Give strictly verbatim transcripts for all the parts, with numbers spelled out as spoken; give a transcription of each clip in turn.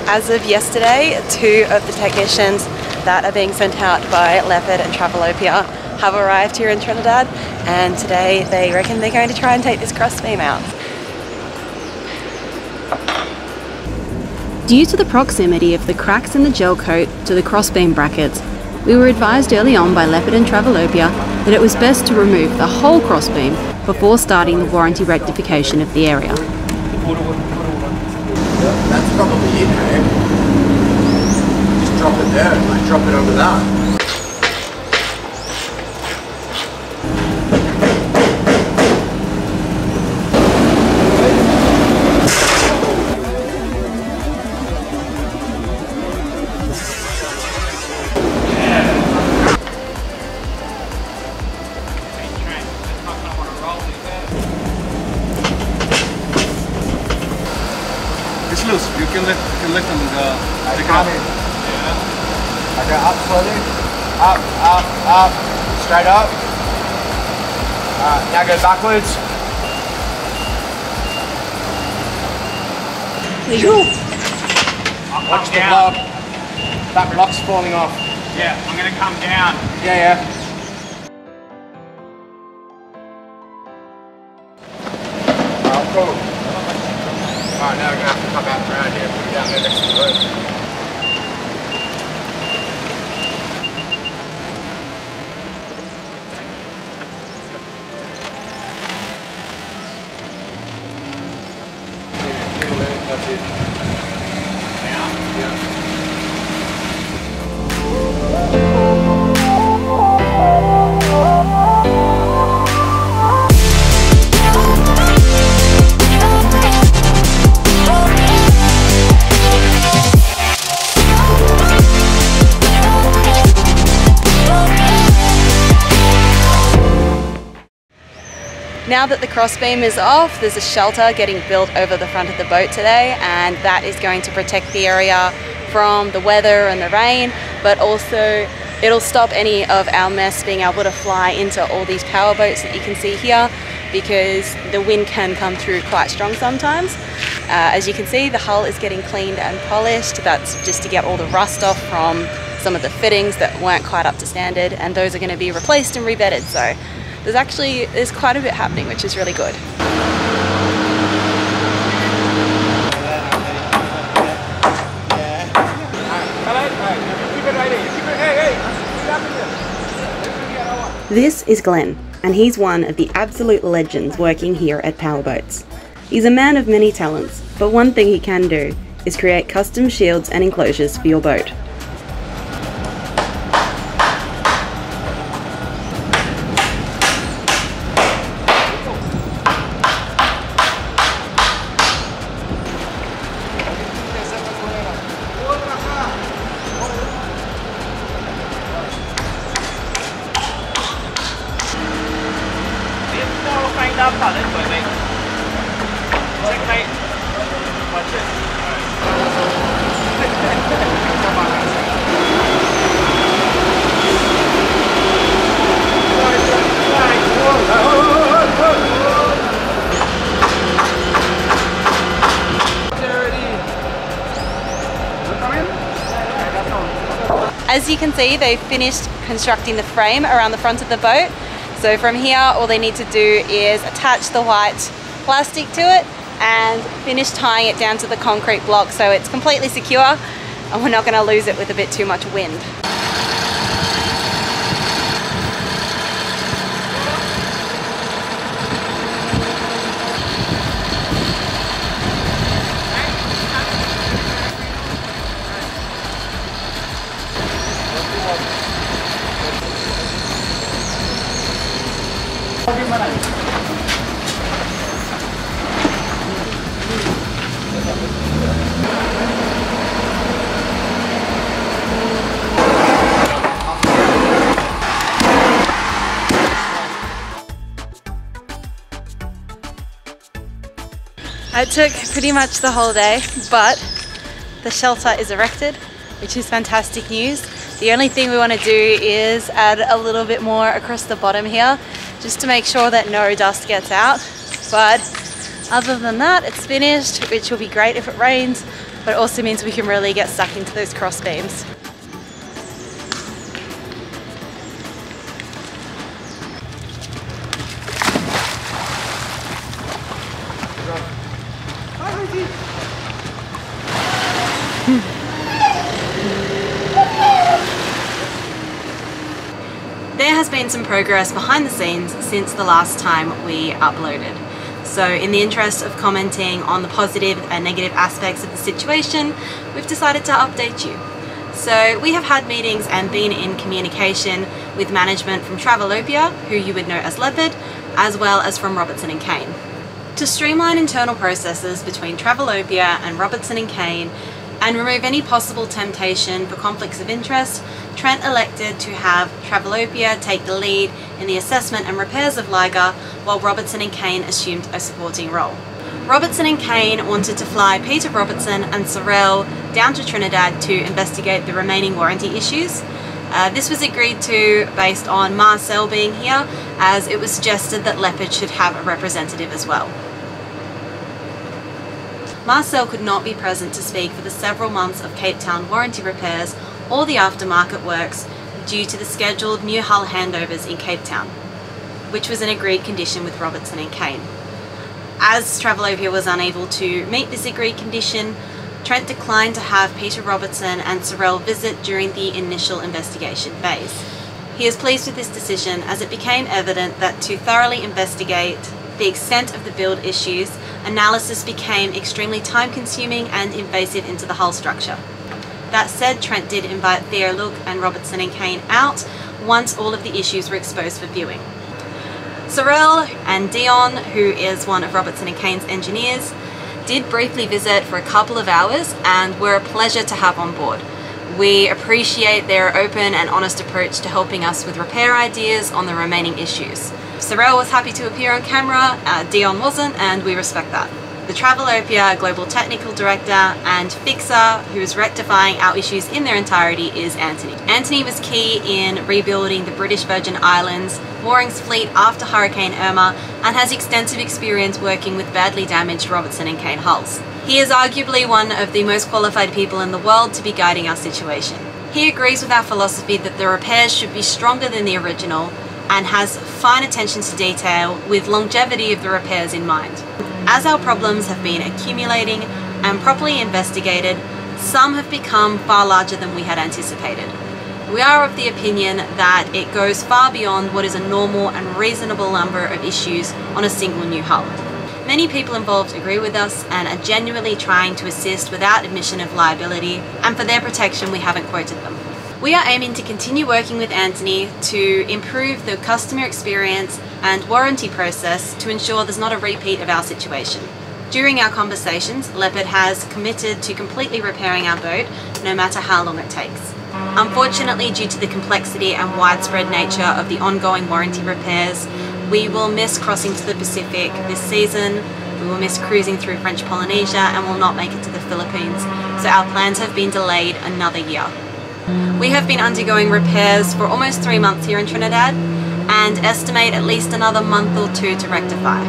as of yesterday, two of the technicians that are being sent out by Leopard and Travelopia have arrived here in Trinidad, and today they reckon they're going to try and take this crossbeam out. Due to the proximity of the cracks in the gel coat to the crossbeam brackets, we were advised early on by Leopard and Travelopia that it was best to remove the whole crossbeam before starting the warranty rectification of the area. That's probably it, man. Just drop it there and like drop it over that. It's loose. You can lift, you can lift them and go. I got it. Yeah. I go up slowly. Up, up, up. Straight up. Alright, now go backwards. Watch the block. That block's falling off. Yeah, I'm going to come down. Yeah, yeah. Oh, cool. Alright, now we're going to have to come back around here and put it down there next to the road. That's it. Yeah. Yeah. Now that the crossbeam is off, there's a shelter getting built over the front of the boat today, and that is going to protect the area from the weather and the rain, but also it'll stop any of our mess being able to fly into all these power boats that you can see here, because the wind can come through quite strong sometimes. Uh, as you can see, the hull is getting cleaned and polished. That's just to get all the rust off from some of the fittings that weren't quite up to standard, and those are going to be replaced and rebedded. So there's actually there's quite a bit happening, which is really good. This is Glenn, and he's one of the absolute legends working here at Powerboats. He's a man of many talents, but one thing he can do is create custom shields and enclosures for your boat. As you can see, they've finished constructing the frame around the front of the boat. So from here, all they need to do is attach the white plastic to it and finish tying it down to the concrete block so it's completely secure and we're not going to lose it with a bit too much wind. It took pretty much the whole day, but the shelter is erected, which is fantastic news. The only thing we want to do is add a little bit more across the bottom here, just to make sure that no dust gets out. But other than that, it's finished, which will be great if it rains. but it also means we can really get stuck into those cross beams. There has been some progress behind the scenes since the last time we uploaded. So in the interest of commenting on the positive and negative aspects of the situation, we've decided to update you. So we have had meetings and been in communication with management from Travelopia, who you would know as Leopard, as well as from Robertson and Caine. To streamline internal processes between Travelopia and Robertson and Caine and remove any possible temptation for conflicts of interest, Trent elected to have Travelopia take the lead in the assessment and repairs of Liga, while Robertson and Caine assumed a supporting role. Robertson and Caine wanted to fly Peter Robertson and Sorel down to Trinidad to investigate the remaining warranty issues. Uh, this was agreed to based on Marcel being here, as it was suggested that Leopard should have a representative as well. Marcel could not be present to speak for the several months of Cape Town warranty repairs or the aftermarket works due to the scheduled new hull handovers in Cape Town, which was an agreed condition with Robertson and Caine. As Travelopia was unable to meet this agreed condition, Trent declined to have Peter Robertson and Sorel visit during the initial investigation phase. He is pleased with this decision, as it became evident that to thoroughly investigate the extent of the build issues, analysis became extremely time-consuming and invasive into the hull structure. That said, Trent did invite Theo Look and Robertson and Caine out once all of the issues were exposed for viewing. Sorel and Dion, who is one of Robertson and Caine's engineers, did briefly visit for a couple of hours and were a pleasure to have on board. We appreciate their open and honest approach to helping us with repair ideas on the remaining issues. Sorel was happy to appear on camera, uh, Dion wasn't, and we respect that. The Travelopia Global Technical Director and fixer who is rectifying our issues in their entirety is Anthony. Anthony was key in rebuilding the British Virgin Islands moorings fleet after Hurricane Irma and has extensive experience working with badly damaged Robertson and Caine hulls. He is arguably one of the most qualified people in the world to be guiding our situation. He agrees with our philosophy that the repairs should be stronger than the original and has fine attention to detail with longevity of the repairs in mind. As our problems have been accumulating and properly investigated, some have become far larger than we had anticipated. We are of the opinion that it goes far beyond what is a normal and reasonable number of issues on a single new hull. Many people involved agree with us and are genuinely trying to assist without admission of liability, and for their protection we haven't quoted them. We are aiming to continue working with Anthony to improve the customer experience and warranty process to ensure there's not a repeat of our situation. During our conversations, Leopard has committed to completely repairing our boat, no matter how long it takes. Unfortunately, due to the complexity and widespread nature of the ongoing warranty repairs, we will miss crossing to the Pacific this season, we will miss cruising through French Polynesia, and will not make it to the Philippines, so our plans have been delayed another year. We have been undergoing repairs for almost three months here in Trinidad and estimate at least another month or two to rectify.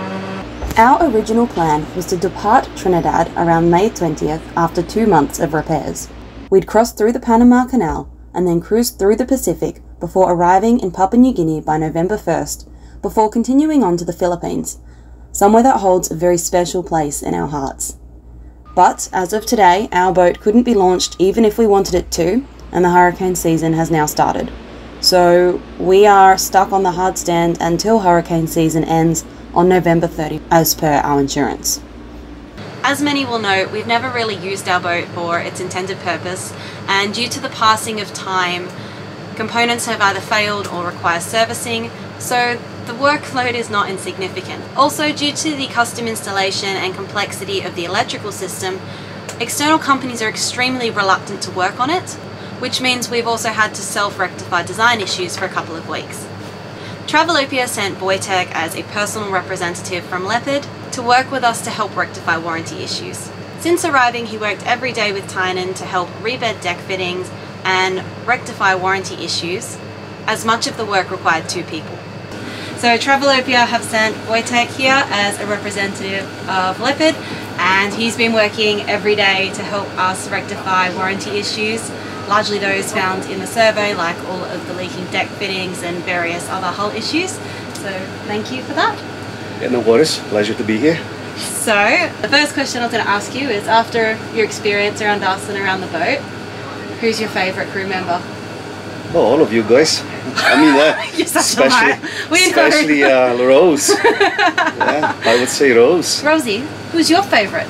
Our original plan was to depart Trinidad around May twentieth after two months of repairs. We'd cross through the Panama Canal and then cruise through the Pacific before arriving in Papua New Guinea by November first, before continuing on to the Philippines, somewhere that holds a very special place in our hearts. But as of today, our boat couldn't be launched even if we wanted it to, and the hurricane season has now started. So we are stuck on the hard stand until hurricane season ends on November thirtieth, as per our insurance. As many will know, we've never really used our boat for its intended purpose, and due to the passing of time, components have either failed or require servicing, so the workload is not insignificant. Also, due to the custom installation and complexity of the electrical system, external companies are extremely reluctant to work on it, which means we've also had to self-rectify design issues for a couple of weeks. Travelopia sent Wojtek as a personal representative from Leopard to work with us to help rectify warranty issues. Since arriving, he worked every day with Tynan to help rebed deck fittings and rectify warranty issues, as much of the work required two people. So Travelopia have sent Wojtek here as a representative of Leopard, and he's been working every day to help us rectify warranty issues, largely those found in the survey, like all of the leaking deck fittings and various other hull issues. So thank you for that. Yeah, no worries. Pleasure to be here. So the first question I was going to ask you is, after your experience around us and around the boat, who's your favourite crew member? Oh, all of you guys. I mean, uh, especially, especially uh, Rose. Yeah, I would say Rose. Rosie, who's your favourite?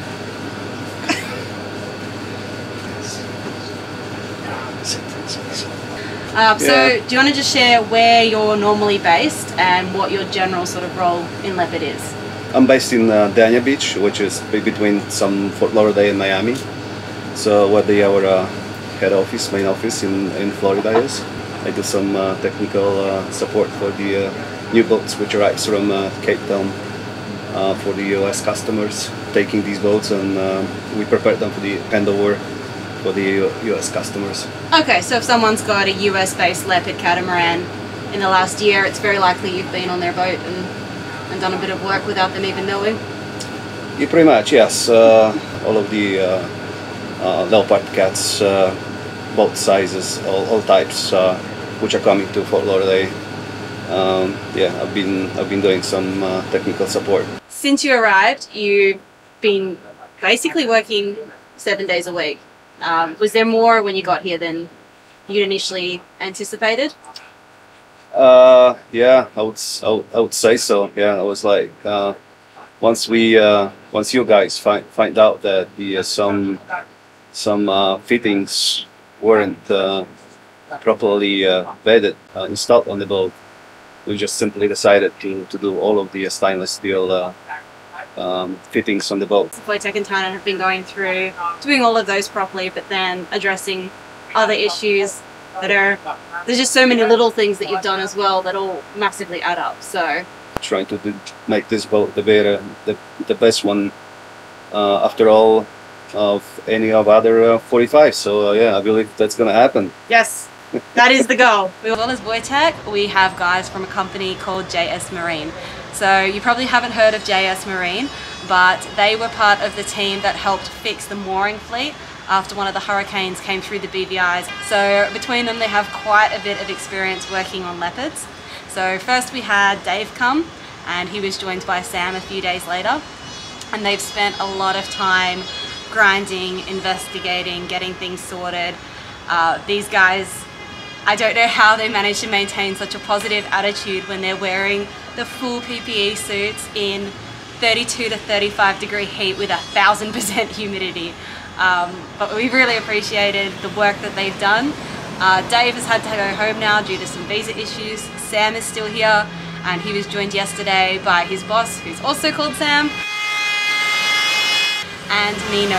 Um, so, Yeah. do you want to just share where you're normally based and what your general sort of role in Leopard is? I'm based in uh, Dania Beach, which is be- between some Fort Lauderdale and Miami. So where the our uh, head office, main office in, in Florida is. I do some uh, technical uh, support for the uh, new boats which arrives from uh, Cape Town uh, for the U S customers, taking these boats, and uh, we prepare them for the handover for the U S customers. Okay, so if someone's got a U S based Leopard catamaran in the last year, it's very likely you've been on their boat and, and done a bit of work without them even knowing? Yeah, pretty much, yes. Uh, all of the uh, uh, Leopard cats, uh, both sizes, all, all types, uh, which are coming to Fort Lauderdale. Um, yeah, I've been I've been doing some uh, technical support. Since you arrived, you've been basically working seven days a week. Um, was there more when you got here than you initially anticipated? Uh, yeah, I would s- I would, I would say so. Yeah, I was like, uh, once we uh, once you guys find find out that the uh, some some uh, fittings weren't uh, properly uh, vetted, uh, installed on the boat, we just simply decided to, to do all of the stainless steel uh, um, fittings on the boat. Voitech and Tynan have been going through doing all of those properly, but then addressing other issues that are, there's just so many little things that you've done as well that all massively add up. So Trying to do, make this boat the better, the, the best one uh, after all of any of other uh, forty-five. So uh, yeah, I believe that's gonna happen. yes, that is the goal. As well as Voitech, we have guys from a company called J S Marine. So you probably haven't heard of J S Marine, but they were part of the team that helped fix the mooring fleet after one of the hurricanes came through the B V Is. So between them, they have quite a bit of experience working on Leopards. So first we had Dave come, and he was joined by Sam a few days later, and they've spent a lot of time grinding, investigating, getting things sorted. Uh, these guys, I don't know how they manage to maintain such a positive attitude when they're wearing the full P P E suits in thirty-two to thirty-five degree heat with a thousand percent humidity. Um, but we've really appreciated the work that they've done. Uh, Dave has had to go home now due to some visa issues. Sam is still here, and he was joined yesterday by his boss, who's also called Sam, and Nino.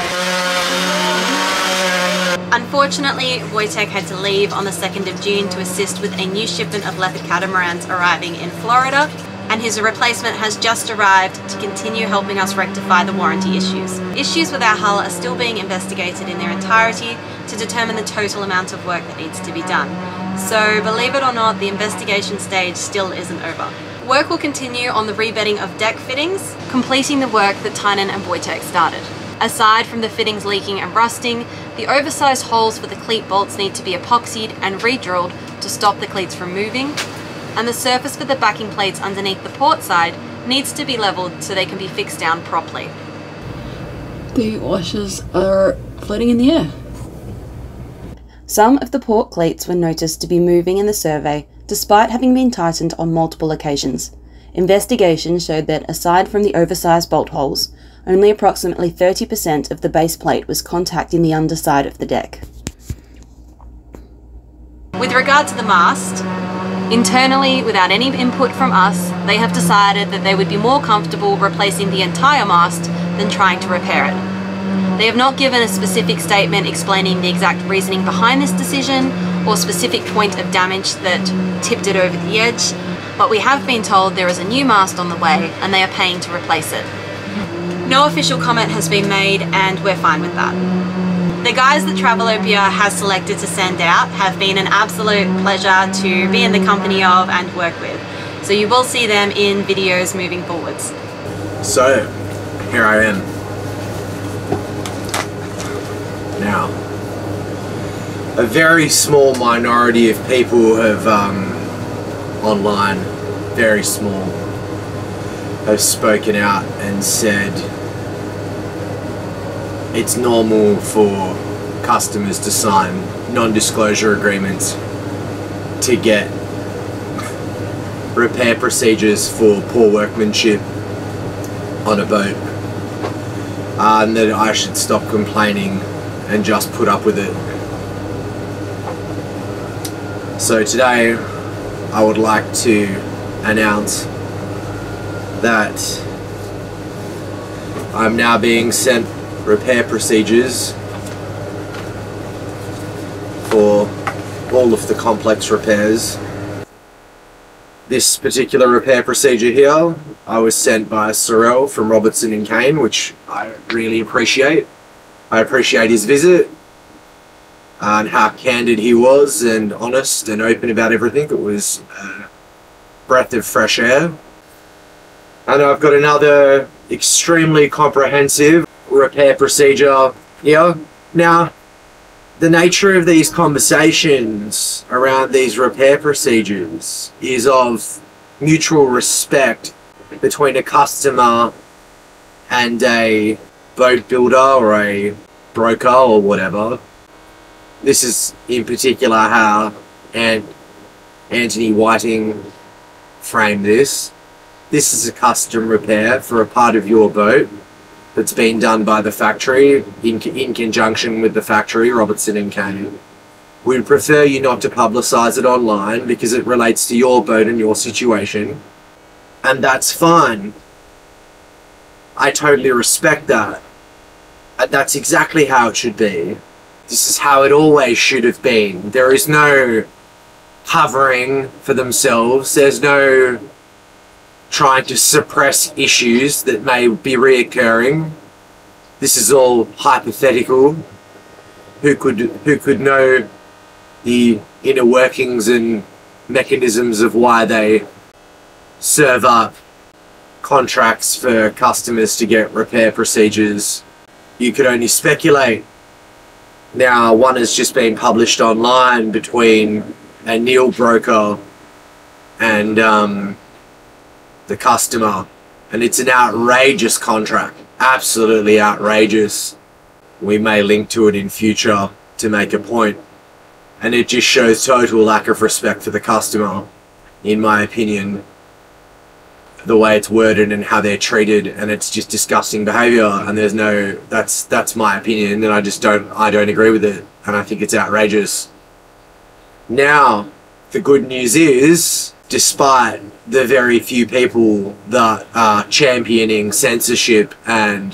Unfortunately, Voitech had to leave on the second of June to assist with a new shipment of Leopard catamarans arriving in Florida, and his replacement has just arrived to continue helping us rectify the warranty issues. Issues with our hull are still being investigated in their entirety to determine the total amount of work that needs to be done. So, believe it or not, the investigation stage still isn't over. Work will continue on the rebedding of deck fittings, completing the work that Tynan and Voitech started. Aside from the fittings leaking and rusting, the oversized holes for the cleat bolts need to be epoxied and re-drilled to stop the cleats from moving, and the surface for the backing plates underneath the port side needs to be leveled so they can be fixed down properly. The washers are floating in the air. Some of the port cleats were noticed to be moving in the survey despite having been tightened on multiple occasions. Investigation showed that aside from the oversized bolt holes, only approximately thirty percent of the base plate was contacting the underside of the deck. With regard to the mast, internally, without any input from us, they have decided that they would be more comfortable replacing the entire mast than trying to repair it. They have not given a specific statement explaining the exact reasoning behind this decision or specific point of damage that tipped it over the edge, but we have been told there is a new mast on the way and they are paying to replace it. No official comment has been made, and we're fine with that. The guys that Travelopia has selected to send out have been an absolute pleasure to be in the company of and work with. So you will see them in videos moving forwards. So, here I am, now. A very small minority of people have, um, online, very small, have spoken out and said it's normal for customers to sign non-disclosure agreements to get repair procedures for poor workmanship on a boat, uh, and that I should stop complaining and just put up with it. So today I would like to announce that I'm now being sent repair procedures for all of the complex repairs. This particular repair procedure here, I was sent by Sorrel from Robertson and Caine, which I really appreciate. I appreciate his visit and how candid he was and honest and open about everything. It was a breath of fresh air. And I've got another extremely comprehensive repair procedure here. Now, the nature of these conversations around these repair procedures is of mutual respect between a customer and a boat builder or a broker or whatever. This is in particular how Ant Anthony Whiting framed this. This is a custom repair for a part of your boat that's been done by the factory in, in conjunction with the factory, Robertson and Caine. We'd prefer you not to publicise it online because it relates to your boat and your situation. And that's fine. I totally respect that. And that's exactly how it should be. This is how it always should have been. There is no covering for themselves. There's no trying to suppress issues that may be reoccurring. This is all hypothetical. Who could who could know the inner workings and mechanisms of why they serve up contracts for customers to get repair procedures? You could only speculate. Now, one has just been published online between a Neil broker and um, the customer, and it's an outrageous contract, absolutely outrageous. We may link to it in future to make a point, and it just shows total lack of respect for the customer, in my opinion, the way it's worded and how they're treated, and it's just disgusting behavior. And there's no, that's that's my opinion, and I just don't I don't agree with it, and I think it's outrageous. Now, the good news is, despite the very few people that are championing censorship and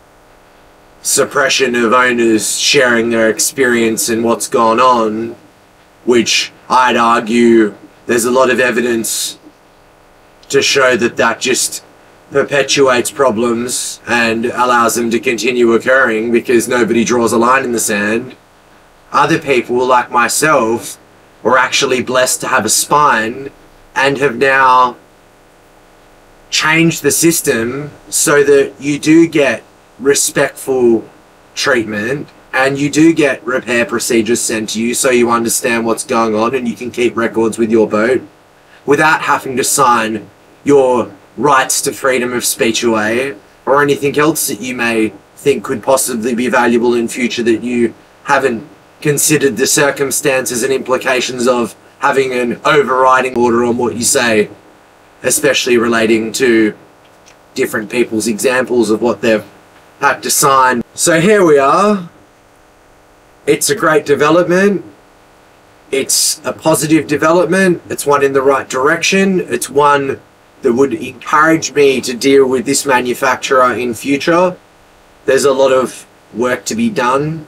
suppression of owners sharing their experience and what's gone on, which I'd argue there's a lot of evidence to show that that just perpetuates problems and allows them to continue occurring because nobody draws a line in the sand. Other people like myself were actually blessed to have a spine and have now changed the system so that you do get respectful treatment and you do get repair procedures sent to you so you understand what's going on and you can keep records with your boat without having to sign your rights to freedom of speech away or anything else that you may think could possibly be valuable in future that you haven't considered the circumstances and implications of having an overriding order on what you say, especially relating to different people's examples of what they've had to sign. So here we are. It's a great development. It's a positive development. It's one in the right direction. It's one that would encourage me to deal with this manufacturer in future. There's a lot of work to be done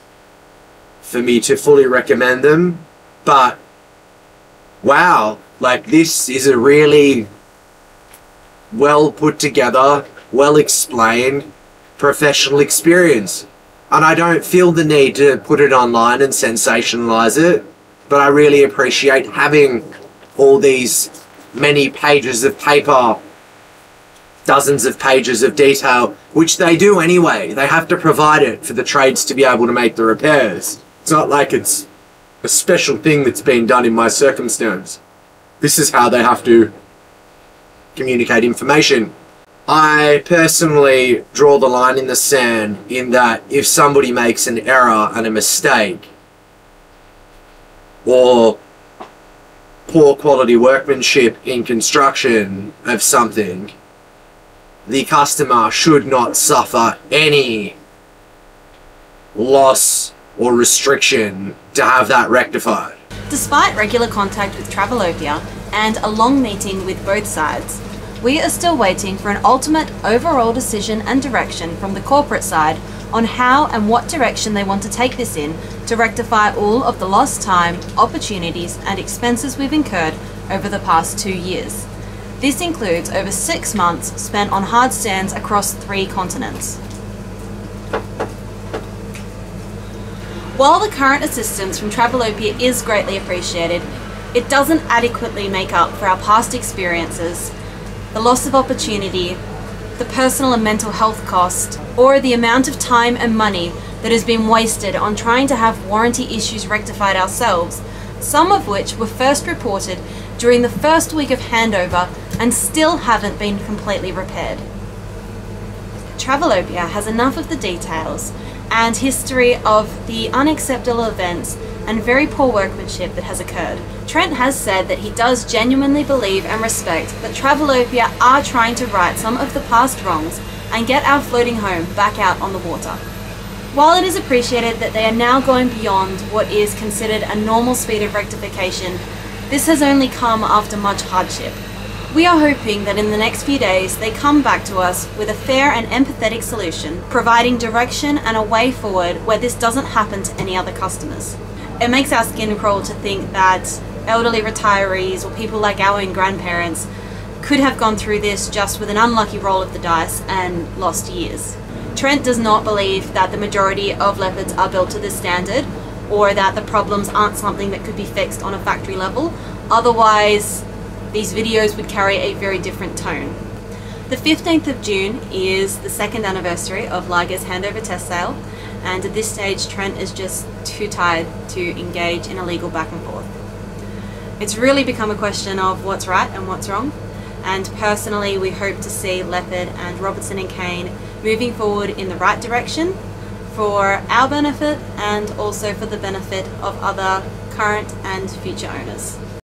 for me to fully recommend them, but wow, like this is a really well put together, well explained, professional experience. And I don't feel the need to put it online and sensationalize it, but I really appreciate having all these many pages of paper dozens of pages of detail, which they do anyway. They have to provide it for the trades to be able to make the repairs. It's not like it's a special thing that's been done in my circumstance. This is how they have to communicate information. I personally draw the line in the sand in that if somebody makes an error and a mistake, or poor quality workmanship in construction of something, the customer should not suffer any loss or restriction to have that rectified. Despite regular contact with Travelopia and a long meeting with both sides, we are still waiting for an ultimate overall decision and direction from the corporate side on how and what direction they want to take this in to rectify all of the lost time, opportunities and expenses we've incurred over the past two years. This includes over six months spent on hard stands across three continents. While the current assistance from Travelopia is greatly appreciated, it doesn't adequately make up for our past experiences, the loss of opportunity, the personal and mental health cost, or the amount of time and money that has been wasted on trying to have warranty issues rectified ourselves, some of which were first reported during the first week of handover and still haven't been completely repaired. Travelopia has enough of the details and history of the unacceptable events and very poor workmanship that has occurred. Trent has said that he does genuinely believe and respect that Travelopia are trying to right some of the past wrongs and get our floating home back out on the water. While it is appreciated that they are now going beyond what is considered a normal speed of rectification, this has only come after much hardship. We are hoping that in the next few days they come back to us with a fair and empathetic solution, providing direction and a way forward where this doesn't happen to any other customers. It makes our skin crawl to think that elderly retirees or people like our own grandparents could have gone through this just with an unlucky roll of the dice and lost years. Trent does not believe that the majority of Leopards are built to this standard, or that the problems aren't something that could be fixed on a factory level. Otherwise, these videos would carry a very different tone. The fifteenth of June is the second anniversary of Liger's handover test sale, and at this stage Trent is just too tired to engage in a legal back and forth. It's really become a question of what's right and what's wrong, and personally we hope to see Leopard and Robertson and Caine moving forward in the right direction for our benefit and also for the benefit of other current and future owners.